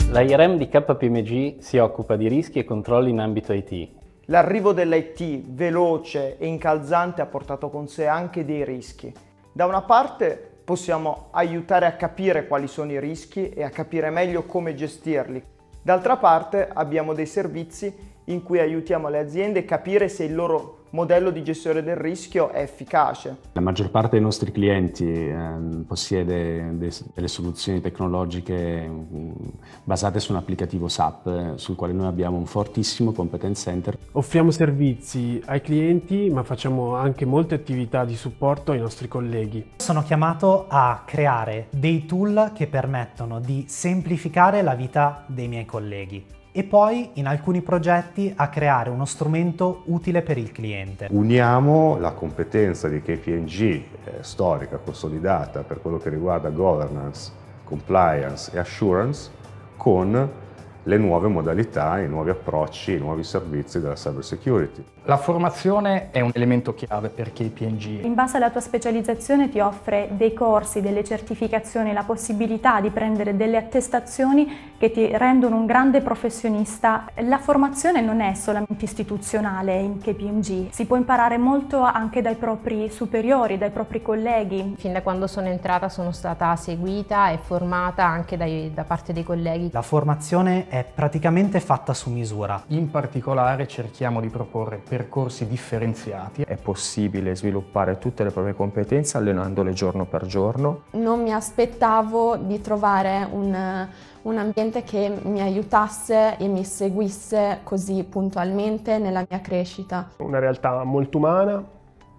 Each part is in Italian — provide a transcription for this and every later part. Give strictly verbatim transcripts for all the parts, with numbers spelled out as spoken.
La I R E M di K P M G si occupa di rischi e controlli in ambito I T. L'arrivo dell'I T veloce e incalzante ha portato con sé anche dei rischi. Da una parte possiamo aiutare a capire quali sono i rischi e a capire meglio come gestirli. D'altra parte abbiamo dei servizi in cui aiutiamo le aziende a capire se il loro modello di gestione del rischio è efficace. La maggior parte dei nostri clienti eh, possiede de delle soluzioni tecnologiche mh, basate su un applicativo S A P eh, sul quale noi abbiamo un fortissimo competence center. Offriamo servizi ai clienti, ma facciamo anche molte attività di supporto ai nostri colleghi. Sono chiamato a creare dei tool che permettono di semplificare la vita dei miei colleghi e poi in alcuni progetti a creare uno strumento utile per il cliente. Uniamo la competenza di K P M G eh, storica, consolidata per quello che riguarda governance, compliance e assurance con le nuove modalità, i nuovi approcci, i nuovi servizi della cyber security. La formazione è un elemento chiave per K P M G. In base alla tua specializzazione ti offre dei corsi, delle certificazioni, la possibilità di prendere delle attestazioni che ti rendono un grande professionista. La formazione non è solamente istituzionale in K P M G, si può imparare molto anche dai propri superiori, dai propri colleghi. Fin da quando sono entrata sono stata seguita e formata anche dai, da parte dei colleghi. La formazione è praticamente fatta su misura. In particolare cerchiamo di proporre percorsi differenziati. È possibile sviluppare tutte le proprie competenze allenandole giorno per giorno. Non mi aspettavo di trovare un, un ambiente che mi aiutasse e mi seguisse così puntualmente nella mia crescita. Una realtà molto umana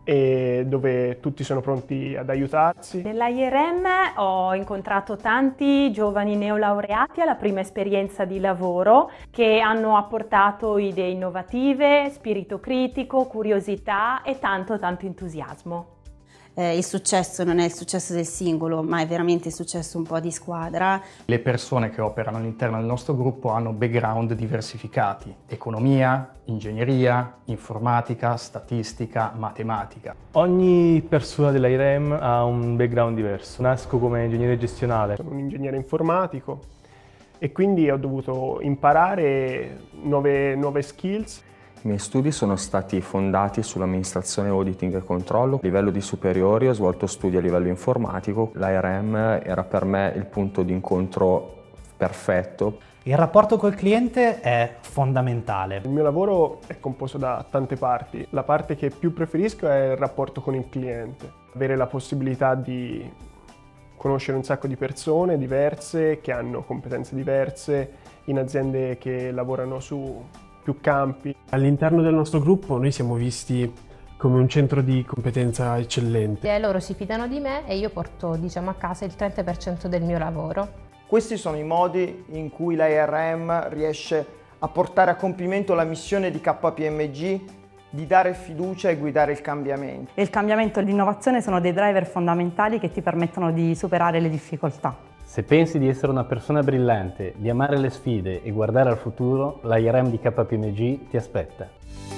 e dove tutti sono pronti ad aiutarsi. Nell'I R E M ho incontrato tanti giovani neolaureati alla prima esperienza di lavoro che hanno apportato idee innovative, spirito critico, curiosità e tanto tanto entusiasmo. Eh, il successo non è il successo del singolo, ma è veramente il successo un po' di squadra. Le persone che operano all'interno del nostro gruppo hanno background diversificati: economia, ingegneria, informatica, statistica, matematica. Ogni persona dell'I R E M ha un background diverso. Nasco come ingegnere gestionale. Sono un ingegnere informatico e quindi ho dovuto imparare nuove, nuove skills. I miei studi sono stati fondati sull'amministrazione, auditing e controllo. A livello di superiori ho svolto studi a livello informatico. L'I R E M era per me il punto di incontro perfetto. Il rapporto col cliente è fondamentale. Il mio lavoro è composto da tante parti. La parte che più preferisco è il rapporto con il cliente. Avere la possibilità di conoscere un sacco di persone diverse, che hanno competenze diverse, in aziende che lavorano su più campi. All'interno del nostro gruppo noi siamo visti come un centro di competenza eccellente. E loro si fidano di me e io porto, diciamo, a casa il trenta per cento del mio lavoro. Questi sono i modi in cui l'I R E M riesce a portare a compimento la missione di K P M G di dare fiducia e guidare il cambiamento. Il cambiamento e l'innovazione sono dei driver fondamentali che ti permettono di superare le difficoltà. Se pensi di essere una persona brillante, di amare le sfide e guardare al futuro, l'I R E M di K P M G ti aspetta.